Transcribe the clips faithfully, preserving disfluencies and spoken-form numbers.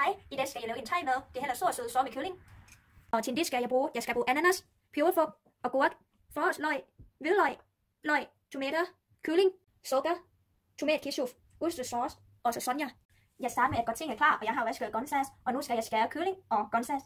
Hej, i dag skal jeg lave en thai mad. Det er heller stor sød sår med kylling. Og til det skal jeg bruge, jeg skal bruge ananas, peberfrugt, agurk, forårsløg, hvidløg, løg, tomater, kylling, sukker, tomatketchup, ostesauce og så Sonja. Jeg starter med at gøre tingene klar, og jeg har vasket grøntsager, og nu skal jeg skære kylling og grøntsager.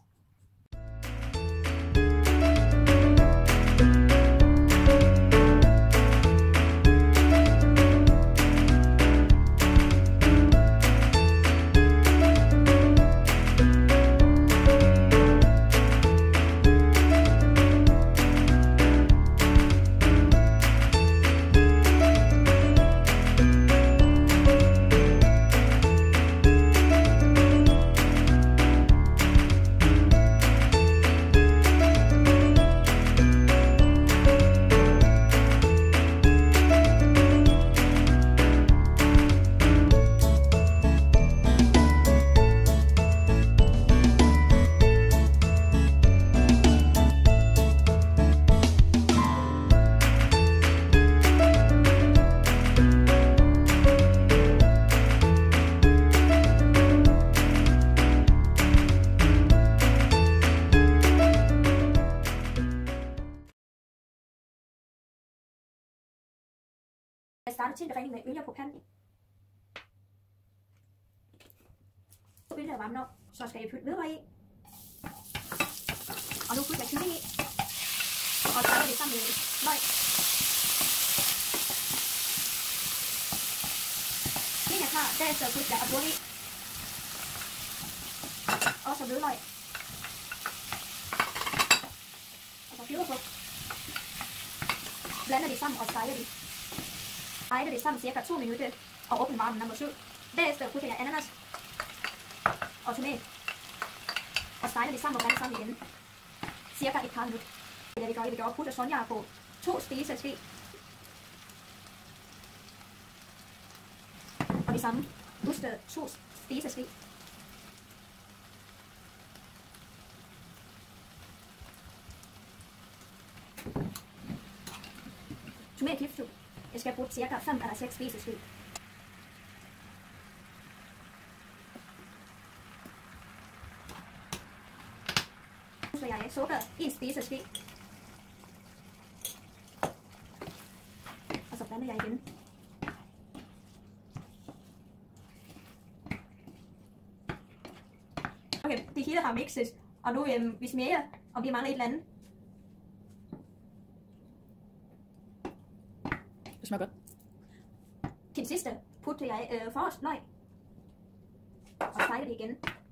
Jeg starter tilberedning med olie på panden. Olie er varmt op, så skal jeg putte hvidløg i. Og nu putter jeg kylling i. Og så er det sammen med løg. Det er klar, derefter putter jeg agurk i. Og så hvidløg. Og så peberfrugt. Blander det sammen og steger det. Steger det sammen cirka to minutter og åbne varmen nummer syv. Derefter putter jeg ananas og tomat og steger det sammen og blander sammen igen. Cirka et par minutter. Det vi gør, vi gør putter Sonja på to spiseske. Og det samme putter to spiseske. Tomatketchup. Jeg skal bruge cirka fem eller seks spiseske. Nu skal jeg sukker en spiseske. Og så blander jeg igen. Okay, det hele har mixet, og nu øhm, vi smager, om vi mangler et eller andet. Det smager godt. Til det sidste putter jeg øh, forårsløg og steger det igen.